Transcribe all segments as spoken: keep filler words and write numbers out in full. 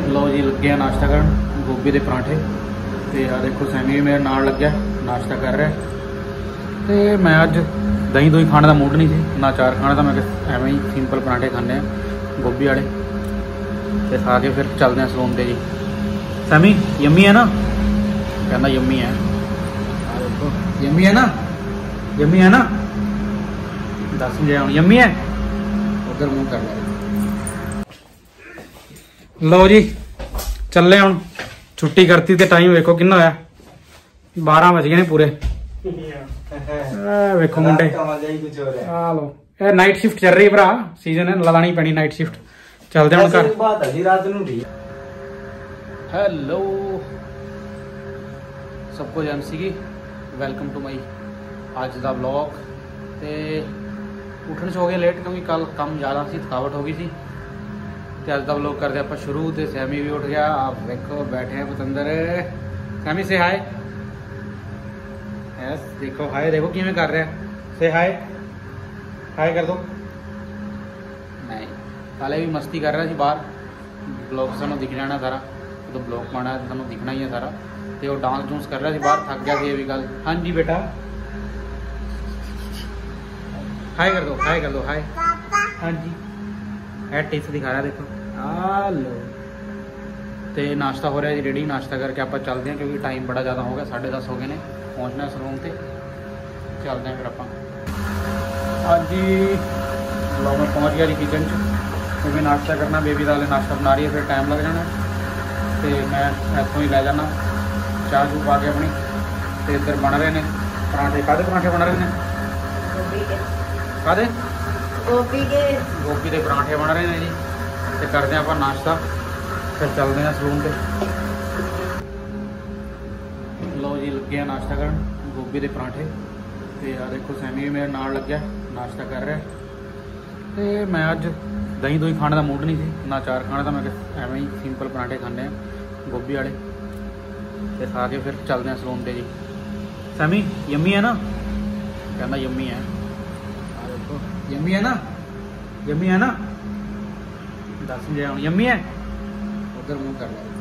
लो जी लगे नाश्ता कर गोभी के पराठे तो आ देखो सैमी भी मेरे नाल लग्या नाश्ता कर रहा। तो मैं अज दही दुही खाने का मूड नहीं थी ना चार खाने का, मैं एवं ही सिंपल पराठे खाने गोभी वाले तो खा के फिर चलते हैं सलून पे जी। सैमी यम्मी है ना, कहना यम्मी है, देखो यम्मी है ना, यम्मी है ना, दस मुझे यम्मी है, उधर मुँह कर लिया। लो जी चले हूँ, छुट्टी करती तो टाइम वेखो कितना होया, बारह बज गए ने पूरे। वेखो मुंडे आ लो ए नाइट शिफ्ट चल रही भरा, सीजन है लानी पैनी नाइट शिफ्ट। चलते हैं घर। हेलो सबको एमसी की वेलकम टू माई अज का ब्लॉग। तो उठन से हो गया लेट क्योंकि कल काम ज़्यादा सी, थकावट हो गई थी। तो अज का ब्लॉग करते आप शुरू। तो सैमी भी उठ गया, आप देखो बैठे हैं पतंदर। सैमी से हाय, यस देखो हाय, देखो किमें कर रहा है, से हाय हाय कर दो। नहीं काले भी मस्ती कर रहा है बाहर, ब्लॉग सानू दिख जाना सारा, तो ब्लॉग पाना है सानू दिखना ही है सारा। तो वो डांस डूंस कर रहा है बाहर, थक गया ये भी गल। हाँ जी बेटा हाय कर दो, हाय कर दो, हाय। हाँ जी है टिप्स दिखा रहा देखो। हेलो तो नाश्ता हो रहा है जी रेडी, नाश्ता करके आप चलते हैं क्योंकि टाइम बड़ा ज़्यादा हो गया, साढ़े दस हो गए ने, पहुँचना है सलून से। चलते हैं फिर आप। हाँ जी लो मैं पहुँच गया जी किचन च, क्योंकि नाश्ता करना, बेबी दाल नाश्ता बना रही है, फिर टाइम लग जाना। तो मैं इतों ही लै जाना चाह चू पा के अपनी। तो इधर बन रहे हैं पराठे, कादे पराठे बन रहे हैं, कादे गोभी के गोभी के पराठे बन रहे हैं जी। तो करते हैं आप नाश्ता, फिर चलते हैं सलून पे। लो जी लगे नाश्ता कर गोभी के पराठे। तो आ देखो सैमी भी मेरे नाल लग्या नाश्ता कर रहा। तो मैं अज दही दुही खाने का मूड नहीं थी ना चार खाने का, मैं एवं ही सिंपल पराठे खाने गोभी वाले तो खा के फिर चलते हैं सलून पे जी। सैमी यम्मी है ना, कहना यम्मी है, देखो यम्मी है ना, यम्मी है ना, दस मुझे यम्मी है, उधर मुँह कर लिया।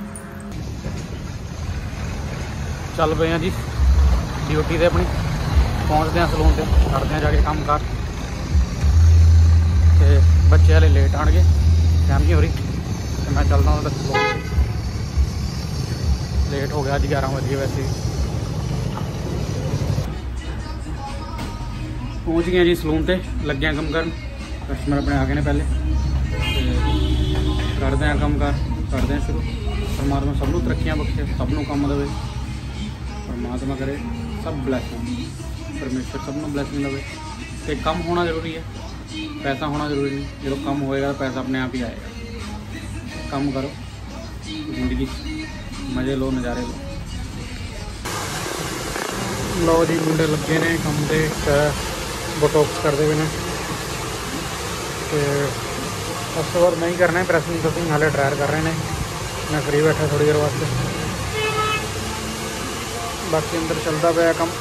चल पे हैं जी ड्यूटी से अपनी, पहुँचते हैं सलून से, करते हैं जाके काम कार। तो बच्चे वाले लेट आन गए, फैमिली हो रही, तो मैं चलता हूँ सलून। लेट हो गया अज ग्यारह बज गए वैसे भी। पहुँच गए जी सलून से, लगे हैं कम कर, कस्टमर अपने आ गए ने पहले। करते हैं कम कार, करते हैं शुरू। परमात्मा सब नूं तरक्कियां बख्शे, सब नूं कम देवे, परमात्मा करे सब ब्लैसिंग, परमेश्वर सब नूं ब्लैसिंग देवे। तो कम होना जरूरी है, पैसा होना जरूरी नहीं। जो कम होएगा पैसा अपने आप ही आएगा। कम करो, जिंदगी मज़े लो, नज़ारे लो। लो जी मुंडे लगे ने कम से बोटॉक्स करते हुए हैं। तो उस तो बाद नहीं करना है प्रेसिंग प्रेसिंग, हाले ड्रायर कर रहे हैं। मैं फ्री बैठा थोड़ी देर वास्ते, बाकी अंदर चलता पाया कम।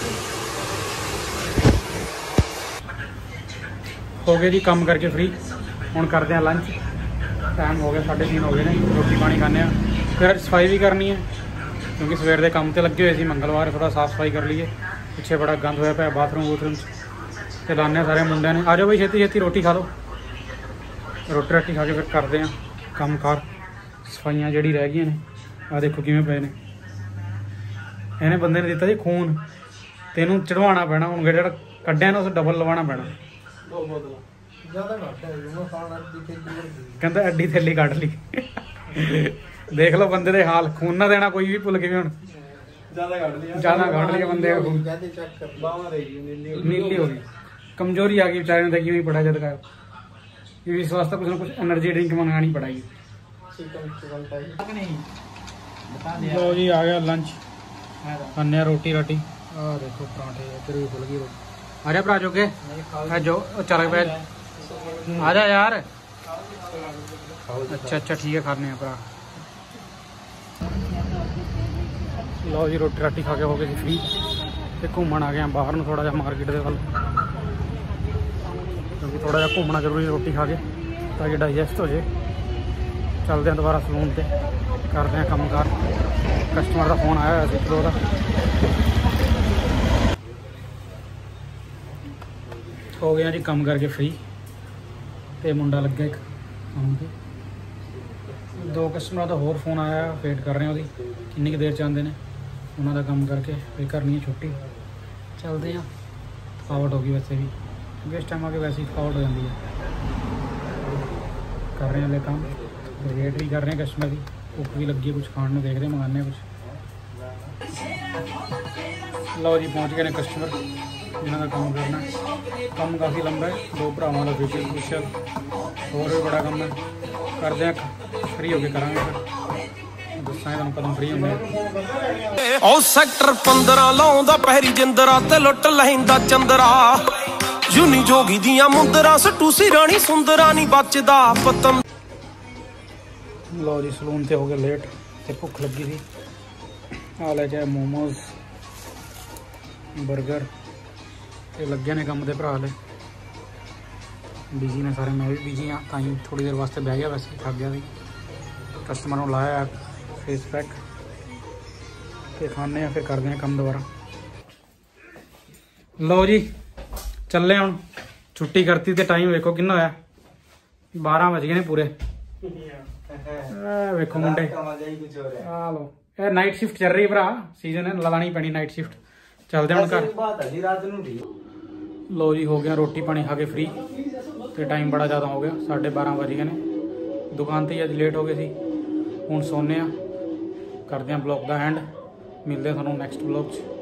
हो गए जी काम करके फ्री, हुण करते हैं लंच। टाइम हो गया साढ़े तीन हो गए ने, रोटी पानी खाने। फिर सफाई भी करनी है क्योंकि सवेर के काम से लगे हुए थे, मंगलवार थोड़ा साफ सफाई कर लीए। पिछे बड़ा गंद होया पाया बाथरूम बूथरूम से, लाने सारे मुंडे ने। आ जाओ भाई छेती छेती रोटी खा लो, रोटी राटी खा के फिर करते हैं काम कार। सफाइयाँ जी रह गई ने, आ देखो किमें पे ने। इन्हें बंदे ने दिता जी खून, तेनों चढ़वाना पैना, हूँ जो कड्ढिया ना उस डबल लवाना पैना। कहता एड्डी थैली कट ली। देख लो बंदे दे हाल, खून ना देना कोई भी भुल के भी हूँ ज्यादा काट लिया बंदे का खून, नीली हो गई, कमजोरी आ गई बेचारे ने। देखिए पड़ा जद का इस वास्ते कुछ ना कुछ एनर्जी ड्रिंक मंगानी पड़ेगी। लो जी आ गया लंच, खाने रोटी राटी। आ देखो पराठे, इधर भी खुल गई रोटी। आ जा भरा चुके जो चल पे, आ जा यार। अच्छा अच्छा ठीक है, खाने भरा। लो जी रोटी राटी खा के हो गए फ्री, तो घूमन आ गए बाहर में थोड़ा जहा मार्केट के वाल, क्योंकि थोड़ा जहा घूमना जरूरी रोटी खा के ताकि डाइजैसट हो जाए। चलते हैं दोबारा सलून पे, करते हैं कम कार। कस्टमर का फोन आया एक दो का। हो गया जी कम करके फ्री, तो मुंडा लग गया एक काम पे। दो कस्टमर का होर फोन आया, वेट कर रहे हैं वो किन्नी देर च आते हैं। उन्होंने काम करके फिर करनी है छुट्टी, चलते हैं। थकावट होगी वैसे भी, क्योंकि इस टाइम आके वैसे ही थकावट हो जाती है। कर रहे हैं अगले काम, वेट भी कर रहे हैं कस्टमर की, भुख भी लगी है, कुछ खाने में देख रहे हैं, मंगाने कुछ। लो जी पहुंच गए ने कस्टमर जिन्हों का काम करना है। काम काफ़ी लंबा है, दो भरावां का फेशियल फुशियल होर भी बड़ा काम है। करते हैं फ्री होके करांगे, फिर दसांगे तुहानूं कदों फ्री होंगे। ओ सैक्टर पंद्रह लाउंदा पहरी जिंदरा ते लुट लहिंदा चंदरा, यूनी जोगी दियां मुंदरा सटू सिरानी सुंदरा नी बचदा पतम। लो जी सलून से हो गए लेट, ते भुख लगी थी। आ ले जाए मोमोज बर्गर, ते लगे ने काम दे भरा ले। बिजी ने सारे, मैं भी बिजी हाँ, ताई थोड़ी देर वास्ते बह गया, वैसे थक गया थी। कस्टमर को लाया फेस पैक, ते खाने फिर करते हैं कम दोबारा। लो जी चले हुण, छुट्टी करती तो टाइम वेखो किन्ना होया, बारह बज गए ने पूरे। वेखो मुंडे, आ लो ये नाइट शिफ्ट चल रही भरा, सीजन है, लानी पैनी नाइट शिफ्ट। चलते हैं घर। लो जी हो गया रोटी पानी खा के फ्री, तो टाइम बड़ा ज़्यादा हो गया, साढ़े बारह बज गए ने। दुकान तो ही अज लेट हो गए सी, हुण सोने आ। करते हैं ब्लॉग का एंड, मिलते हैं थोनों नैक्सट ब्लॉग च।